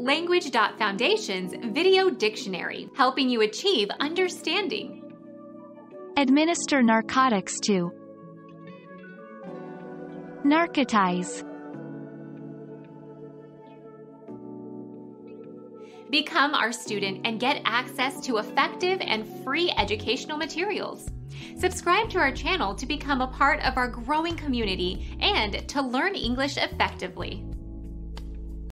Language.Foundation's Video Dictionary, helping you achieve understanding. Administer narcotics to. Narcotize. Become our student and get access to effective and free educational materials. Subscribe to our channel to become a part of our growing community and to learn English effectively.